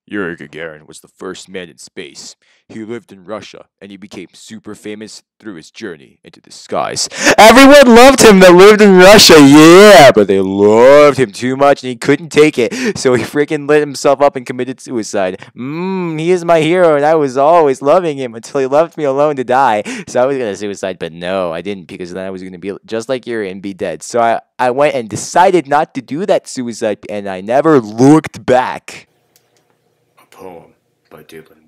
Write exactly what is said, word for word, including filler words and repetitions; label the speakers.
Speaker 1: Yuri Gagarin was the first man in space. He lived in Russia, and he became super famous through his journey into the skies. Everyone loved him that lived in Russia, yeah, but they loved him too much and he couldn't take it, so he freaking lit himself up and committed suicide. Mmm, he is my hero, and I was always loving him until he left me alone to die. So I was gonna suicide, but no, I didn't, because then I was gonna be just like Yuri and be dead. So I, I went and decided not to do that suicide, and I never looked back.
Speaker 2: A poem by Dylen.